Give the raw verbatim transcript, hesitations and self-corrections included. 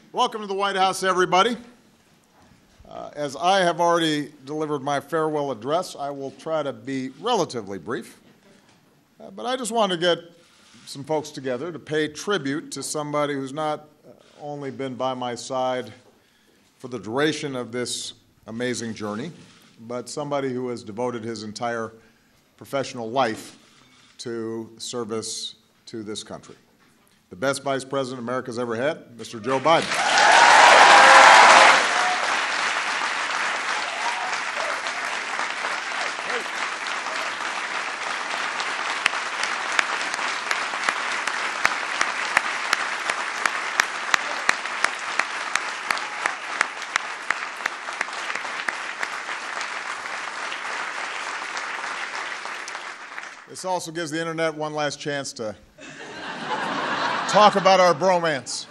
Welcome to the White House, everybody. Uh, as I have already delivered my farewell address, I will try to be relatively brief. Uh, but I just want to get some folks together to pay tribute to somebody who's not only been by my side for the duration of this amazing journey, but somebody who has devoted his entire professional life to service to this country. The best Vice President America's ever had, Mister Joe Biden. This also gives the internet one last chance to talk about our bromance.